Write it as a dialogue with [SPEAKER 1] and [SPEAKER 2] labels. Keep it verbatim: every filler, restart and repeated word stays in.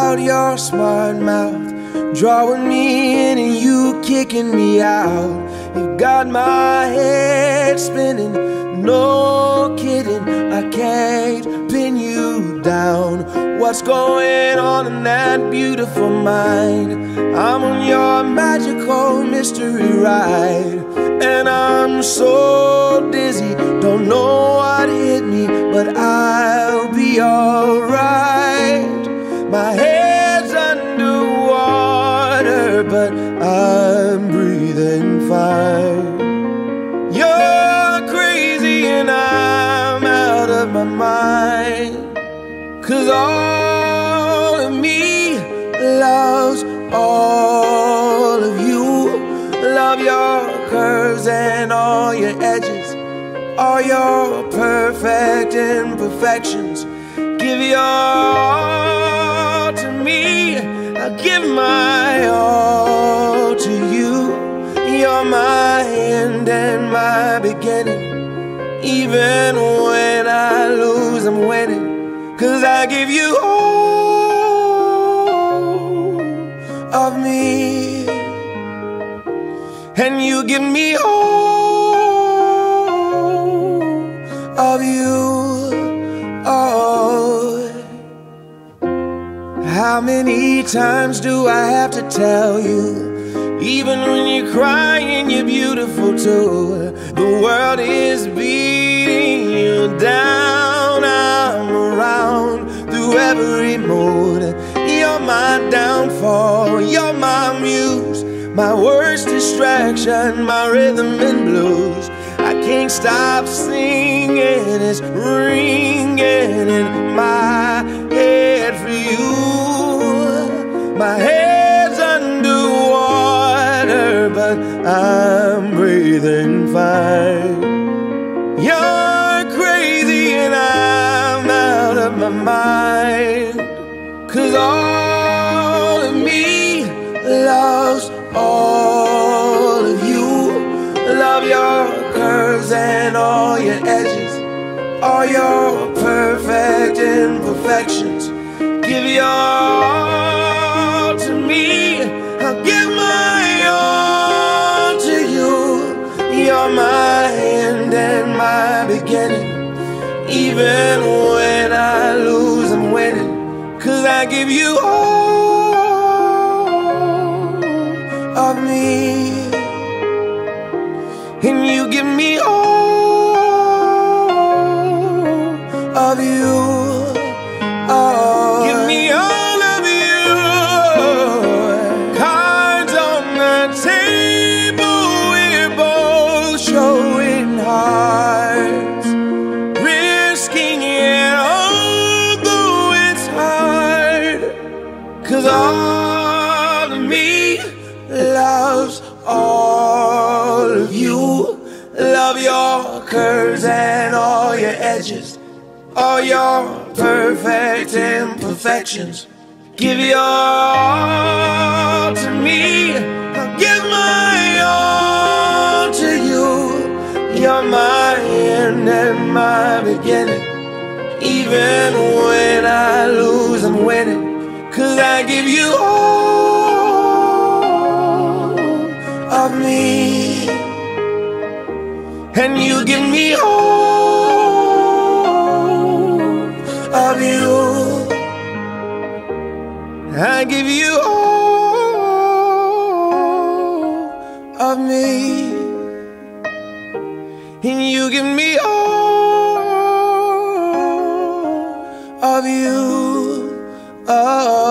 [SPEAKER 1] about your smart mouth, drawing me in and you kicking me out. You got my head spinning, no kidding, I can't pin you down. What's going on in that beautiful mind? I'm on your magical mystery ride, and I'm so dizzy, don't know what hit me, but I'll be alright. My head's underwater, but I'm breathing fine. You're crazy and I'm out of my mind, 'cause all of me loves all of you. Love your curves and all your edges, all your perfect imperfections. Give your all to me, I'll give my all to you. You're my end and my beginning. Even when I lose, I'm winning, 'cause I give you all of me, and you give me all of you. Oh, how many times do I have to tell you? Even when you're crying, you're beautiful too. The world is beating you down. I'm around through every mood. You're my downfall, you're my muse, my worst distraction, my rhythm and blues. I can't stop singing, it's ringing in my head for you. My head's underwater, but I'm breathing fine. You're crazy and I'm out of my mind, 'cause all of me loves all of you. Love your curves and all your edges, all your perfect imperfections. Give your all to me, I'll give my all to you. You're my end and my beginning. Even when I lose, I'm winning, 'cause I give you all of me, and you give me all of you. Oh, give me all of you. Cards on the table, we're both showing hearts, risking it although it's hard, 'cause all of me loves all of you. Love your curves and all your edges, all your perfect imperfections. Give your all to me, I'll give my all to you. You're my end and my beginning. Even when I lose, I'm winning, 'cause I give you all of me, and you give me all of you. I give you all of me, and you give me all of you. Oh.